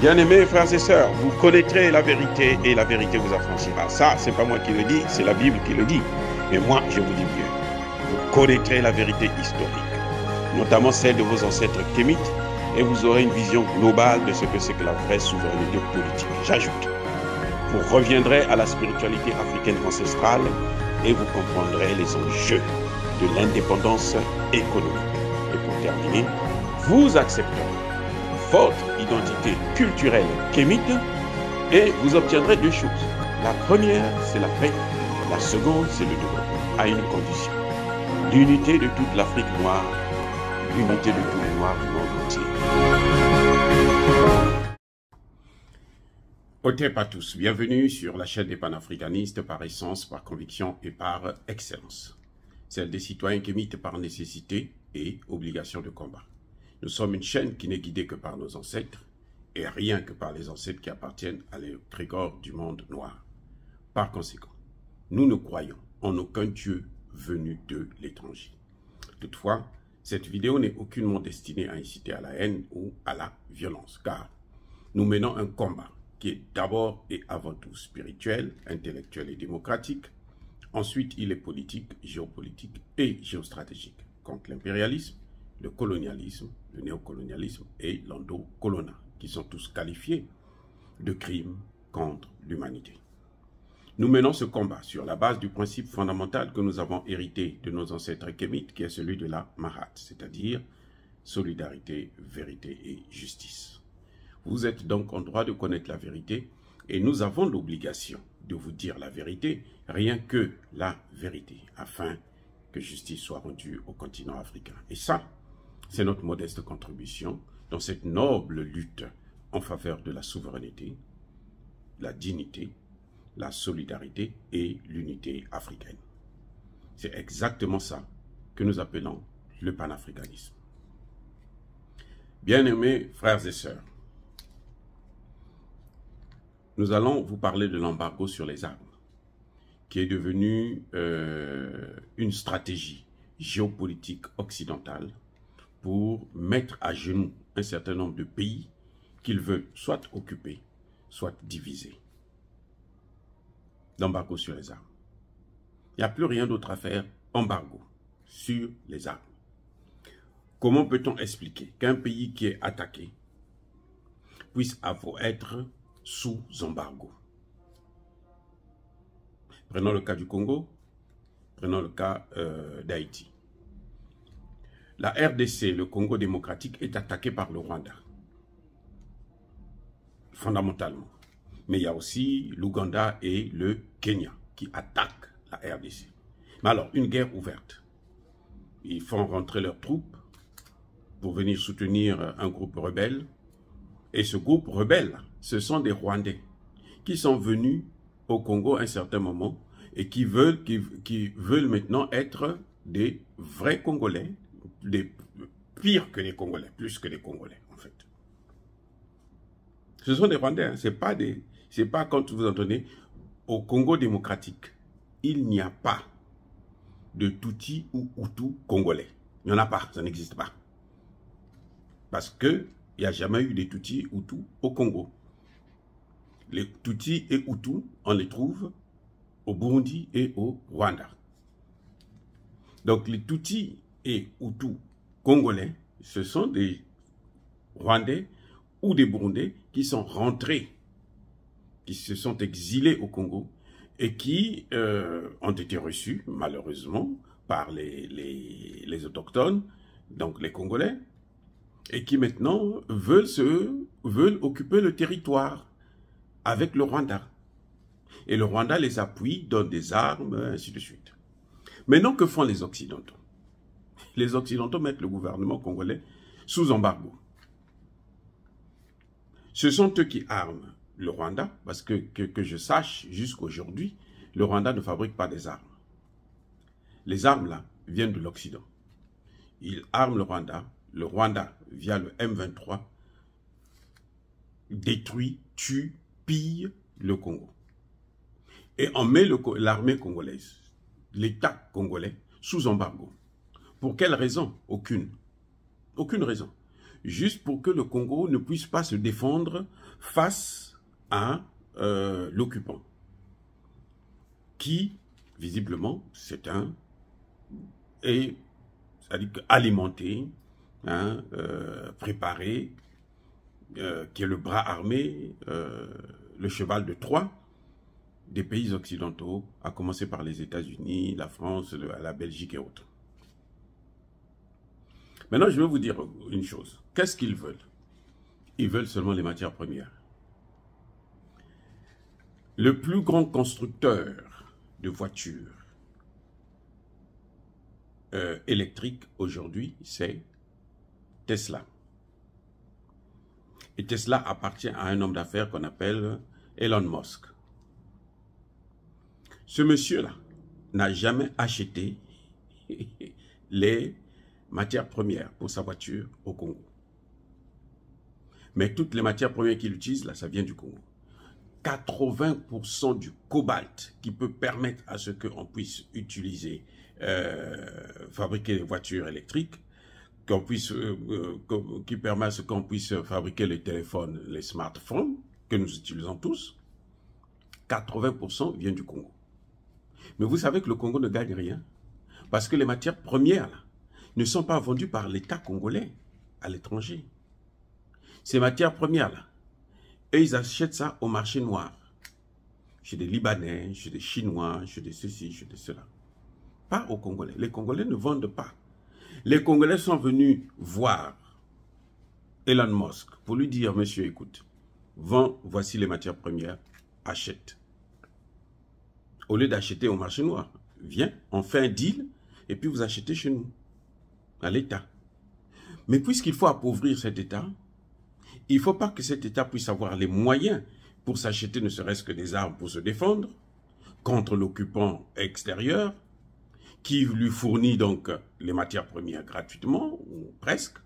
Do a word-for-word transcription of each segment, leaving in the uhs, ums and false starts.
Bien-aimés frères et sœurs, vous connaîtrez la vérité et la vérité vous affranchira. Ça, c'est pas moi qui le dis, c'est la Bible qui le dit. Mais moi, je vous dis mieux. Vous connaîtrez la vérité historique, notamment celle de vos ancêtres kémites, et vous aurez une vision globale de ce que c'est que la vraie souveraineté politique. J'ajoute, vous reviendrez à la spiritualité africaine ancestrale et vous comprendrez les enjeux de l'indépendance économique. Et pour terminer, vous accepterez votre identité culturelle kémite et vous obtiendrez deux choses. La première, c'est la paix. La seconde, c'est le développement, à une condition. L'unité de toute l'Afrique noire, l'unité de tous les Noirs du monde entier. Otep à tous, bienvenue sur la chaîne des panafricanistes par essence, par conviction et par excellence. Celle des citoyens kémites par nécessité et obligation de combat. Nous sommes une chaîne qui n'est guidée que par nos ancêtres et rien que par les ancêtres qui appartiennent à l'égrégore du monde noir. Par conséquent, nous ne croyons en aucun Dieu venu de l'étranger. Toutefois, cette vidéo n'est aucunement destinée à inciter à la haine ou à la violence, car nous menons un combat qui est d'abord et avant tout spirituel, intellectuel et démocratique. Ensuite, il est politique, géopolitique et géostratégique contre l'impérialisme, le colonialisme, le néocolonialisme et l'endocolona, qui sont tous qualifiés de crimes contre l'humanité. Nous menons ce combat sur la base du principe fondamental que nous avons hérité de nos ancêtres kémites, qui est celui de la Mahat, c'est-à-dire solidarité, vérité et justice. Vous êtes donc en droit de connaître la vérité et nous avons l'obligation de vous dire la vérité, rien que la vérité, afin que justice soit rendue au continent africain. Et ça, c'est notre modeste contribution dans cette noble lutte en faveur de la souveraineté, la dignité, la solidarité et l'unité africaine. C'est exactement ça que nous appelons le panafricanisme. Bien-aimés frères et sœurs, nous allons vous parler de l'embargo sur les armes, qui est devenu euh, une stratégie géopolitique occidentale pour mettre à genoux un certain nombre de pays qu'ils veulent soit occuper, soit diviser. L'embargo sur les armes. Il n'y a plus rien d'autre à faire, embargo sur les armes. Comment peut-on expliquer qu'un pays qui est attaqué puisse avoir, être sous embargo? Prenons le cas du Congo, prenons le cas euh, d'Haïti. La R D C, le Congo démocratique, est attaqué par le Rwanda, fondamentalement. Mais il y a aussi l'Ouganda et le Kenya qui attaquent la R D C. Mais alors, une guerre ouverte. Ils font rentrer leurs troupes pour venir soutenir un groupe rebelle. Et ce groupe rebelle, ce sont des Rwandais qui sont venus au Congo à un certain moment et qui veulent, qui, qui veulent maintenant être des vrais Congolais, des pires que les Congolais, plus que les Congolais en fait. Ce sont des Rwandais, hein, c'est pas des, c'est pas quand vous entendez au Congo démocratique, il n'y a pas de Tutsi ou Hutu congolais. Il n'y en a pas, ça n'existe pas. Parce que il n'y a jamais eu des Tutsi ou Hutu au Congo. Les Tutsi et Hutu, on les trouve au Burundi et au Rwanda. Donc les Tutsi et Hutu congolais, ce sont des Rwandais ou des Burundais qui sont rentrés, qui se sont exilés au Congo et qui euh, ont été reçus, malheureusement, par les, les, les autochtones, donc les Congolais, et qui maintenant veulent, se, veulent occuper le territoire avec le Rwanda. Et le Rwanda les appuie, donne des armes, ainsi de suite. Maintenant, que font les Occidentaux? Les Occidentaux mettent le gouvernement congolais sous embargo. Ce sont eux qui arment le Rwanda, parce que, que, que je sache, jusqu'aujourd'hui, le Rwanda ne fabrique pas des armes. Les armes, là, viennent de l'Occident. Ils arment le Rwanda. Le Rwanda, via le M vingt-trois, détruit, tue, pille le Congo. Et on met l'armée congolaise, l'État congolais, sous embargo. Pour quelle raison? Aucune. Aucune raison. juste pour que le Congo ne puisse pas se défendre face à euh, l'occupant, qui, visiblement, c'est un, est, c'est-à-dire alimenté, hein, euh, préparé, euh, qui est le bras armé, euh, le cheval de Troie des pays occidentaux, à commencer par les États-Unis, la France, la Belgique et autres. Maintenant, je vais vous dire une chose. Qu'est-ce qu'ils veulent? Ils veulent seulement les matières premières. Le plus grand constructeur de voitures euh, électriques aujourd'hui, c'est Tesla. Et Tesla appartient à un homme d'affaires qu'on appelle Elon Musk. Ce monsieur-là n'a jamais acheté les matières premières pour sa voiture au Congo. Mais toutes les matières premières qu'il utilise, là, ça vient du Congo. quatre-vingts pour cent du cobalt qui peut permettre à ce qu'on puisse utiliser, euh, fabriquer des voitures électriques, qu'on puisse, euh, euh, qui permet à ce qu'on puisse fabriquer les téléphones, les smartphones, que nous utilisons tous, quatre-vingts pour cent vient du Congo. Mais vous savez que le Congo ne gagne rien, parce que les matières premières là, ne sont pas vendues par l'État congolais à l'étranger. Ces matières premières-là, eux, ils achètent ça au marché noir. Chez des Libanais, chez des Chinois, chez des ceci, chez des cela. Pas aux Congolais. Les Congolais ne vendent pas. Les Congolais sont venus voir Elon Musk pour lui dire, monsieur, écoute, vends, voici les matières premières, achète. Au lieu d'acheter au marché noir, viens, on fait un deal, et puis vous achetez chez nous, à l'État. Mais puisqu'il faut appauvrir cet État, il ne faut pas que cet État puisse avoir les moyens pour s'acheter ne serait-ce que des armes pour se défendre contre l'occupant extérieur, qui lui fournit donc les matières premières gratuitement, ou presque.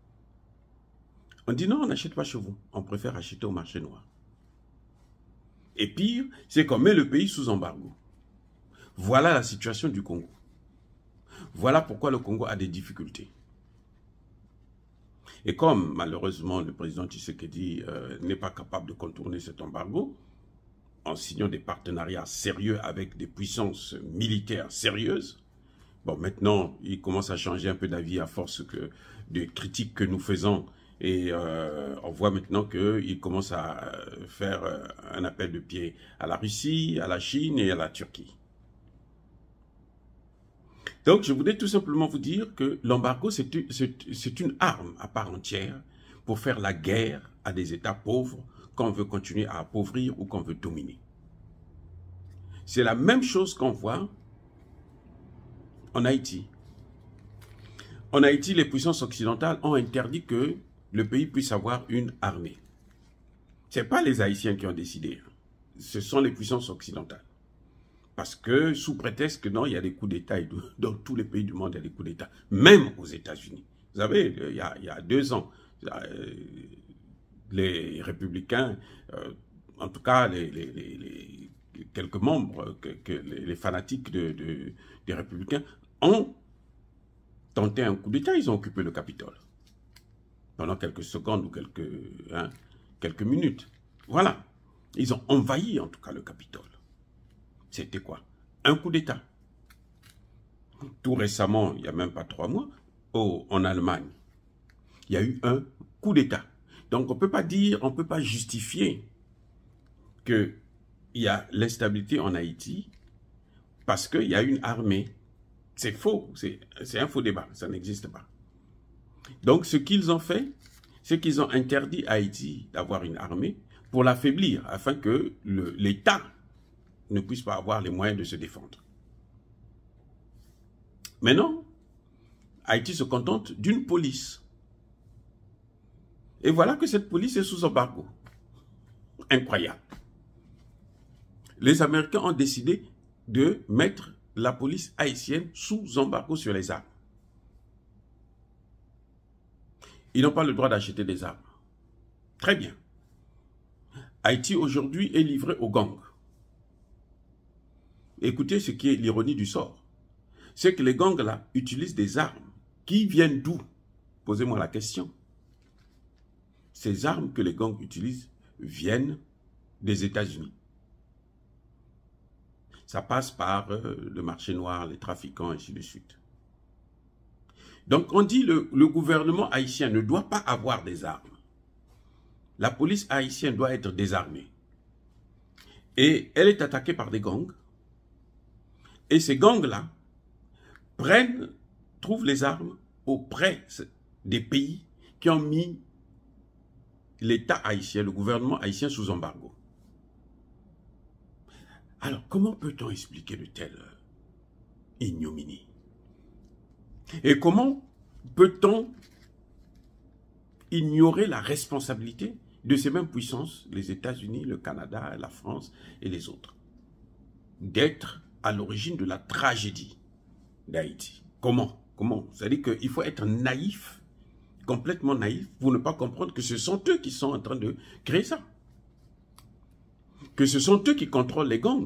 On dit non, on n'achète pas chez vous, on préfère acheter au marché noir. Et pire, c'est qu'on met le pays sous embargo. Voilà la situation du Congo. Voilà pourquoi le Congo a des difficultés. Et comme malheureusement le président Tshisekedi euh, n'est pas capable de contourner cet embargo, en signant des partenariats sérieux avec des puissances militaires sérieuses, bon maintenant il commence à changer un peu d'avis à force que, des critiques que nous faisons, et euh, on voit maintenant qu'il commence à faire euh, un appel de pied à la Russie, à la Chine et à la Turquie. Donc, je voudrais tout simplement vous dire que l'embargo, c'est une arme à part entière pour faire la guerre à des États pauvres qu'on veut continuer à appauvrir ou qu'on veut dominer. C'est la même chose qu'on voit en Haïti. En Haïti, les puissances occidentales ont interdit que le pays puisse avoir une armée. Ce n'est pas les Haïtiens qui ont décidé, ce sont les puissances occidentales. Parce que, sous prétexte que non, il y a des coups d'État, dans tous les pays du monde, il y a des coups d'État, même aux États-Unis. Vous savez, il y a, il y a deux ans, les républicains, euh, en tout cas les, les, les, les quelques membres, que, que les, les fanatiques de, de, des républicains, ont tenté un coup d'État, ils ont occupé le Capitole. Pendant quelques secondes ou quelques, hein, quelques minutes. Voilà. Ils ont envahi en tout cas le Capitole. C'était quoi? Un coup d'État. Tout récemment, il n'y a même pas trois mois, oh, en Allemagne, il y a eu un coup d'État. Donc on ne peut pas dire, on ne peut pas justifier qu'il y a l'instabilité en Haïti parce qu'il y a une armée. C'est faux, c'est un faux débat, ça n'existe pas. Donc ce qu'ils ont fait, c'est qu'ils ont interdit à Haïti d'avoir une armée pour l'affaiblir, afin que l'État ne puisse pas avoir les moyens de se défendre. Mais non, Haïti se contente d'une police. Et voilà que cette police est sous embargo. Incroyable. Les Américains ont décidé de mettre la police haïtienne sous embargo sur les armes. Ils n'ont pas le droit d'acheter des armes. Très bien. Haïti aujourd'hui est livré aux gangs. Écoutez ce qui est l'ironie du sort. C'est que les gangs là utilisent des armes qui viennent d'où? Posez-moi la question. ces armes que les gangs utilisent viennent des États-Unis. Ça passe par euh, le marché noir, les trafiquants, ainsi de suite. Donc on dit que le, le gouvernement haïtien ne doit pas avoir des armes. La police haïtienne doit être désarmée. Et elle est attaquée par des gangs. Et ces gangs-là prennent, trouvent les armes auprès des pays qui ont mis l'État haïtien, le gouvernement haïtien sous embargo. Alors, comment peut-on expliquer de telles ignominies? Et comment peut-on ignorer la responsabilité de ces mêmes puissances, les États-Unis, le Canada, la France et les autres, d'être à l'origine de la tragédie d'Haïti? Comment? Comment? C'est-à-dire qu'il faut être naïf, complètement naïf, pour ne pas comprendre que ce sont eux qui sont en train de créer ça. Que ce sont eux qui contrôlent les gangs.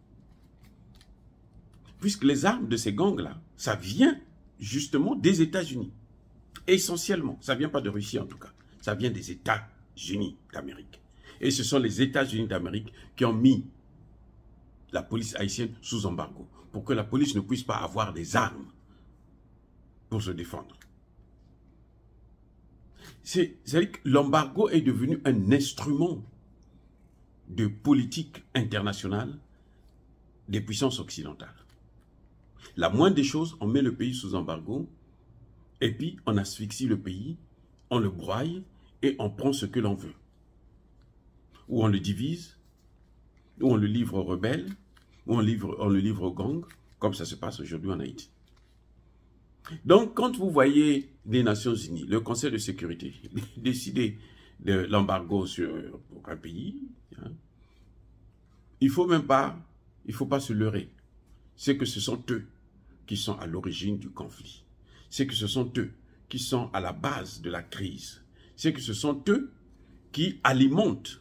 Puisque les armes de ces gangs-là, ça vient justement des États-Unis. Essentiellement, ça ne vient pas de Russie en tout cas, ça vient des États-Unis d'Amérique. Et ce sont les États-Unis d'Amérique qui ont mis la police haïtienne sous embargo, pour que la police ne puisse pas avoir des armes pour se défendre. C'est-à-dire que l'embargo est devenu un instrument de politique internationale des puissances occidentales. La moindre des choses, on met le pays sous embargo et puis on asphyxie le pays, on le broye et on prend ce que l'on veut. Ou on le divise, ou on le livre aux rebelles, ou on, livre, on le livre aux gangs, comme ça se passe aujourd'hui en Haïti. Donc, quand vous voyez les Nations Unies, le Conseil de sécurité, décider de l'embargo sur un pays, hein, il ne faut même pas, il faut pas se leurrer. C'est que ce sont eux qui sont à l'origine du conflit. C'est que ce sont eux qui sont à la base de la crise. C'est que ce sont eux qui alimentent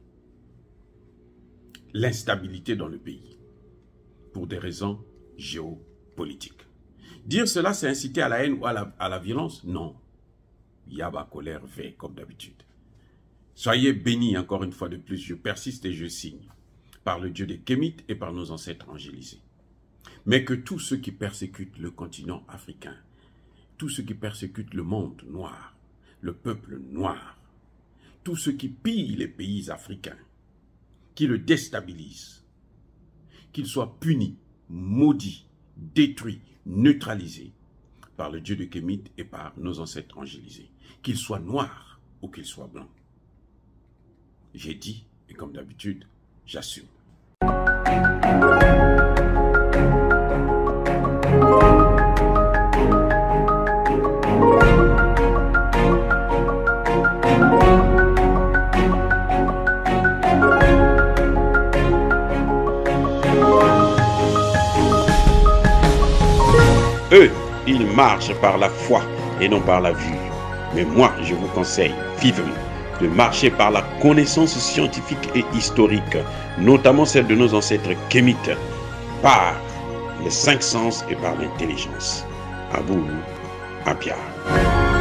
l'instabilité dans le pays pour des raisons géopolitiques. Dire cela, c'est inciter à la haine ou à la, à la violence? Non. Yaba colère V, comme d'habitude. Soyez bénis encore une fois de plus, je persiste et je signe, par le Dieu des Kémites et par nos ancêtres angélisés. Mais que tous ceux qui persécutent le continent africain, tous ceux qui persécutent le monde noir, le peuple noir, tous ceux qui pillent les pays africains, qui le déstabilisent, qu'ils soient punis, maudits, détruits, neutralisés par le Dieu de Kémite et par nos ancêtres angélisés, qu'ils soient noirs ou qu'ils soient blancs. J'ai dit, et comme d'habitude, j'assume. Eux, ils marchent par la foi et non par la vue. Mais moi, je vous conseille vivement de marcher par la connaissance scientifique et historique, notamment celle de nos ancêtres kémites, par les cinq sens et par l'intelligence. À vous, à Pierre.